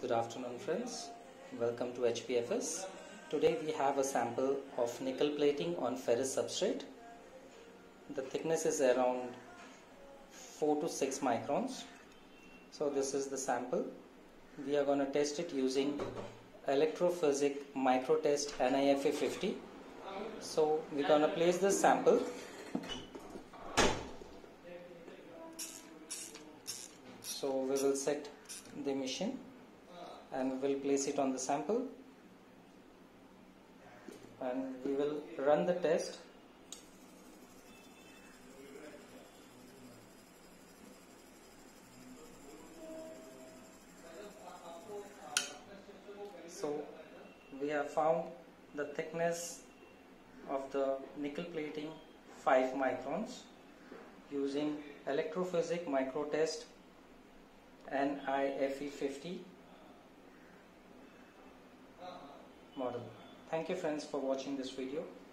Good afternoon friends, welcome to HPFS. Today we have a sample of nickel plating on ferrous substrate. The thickness is around 4 to 6 microns. So this is the sample. We are going to test it using electrophysic MikroTest NiFe50. So we're going to place this sample. So we will set the machine and we will place it on the sample and we will run the test. So we have found the thickness of the nickel plating 5 microns using electrophysic MikroTest NiFe50 model. Thank you friends for watching this video.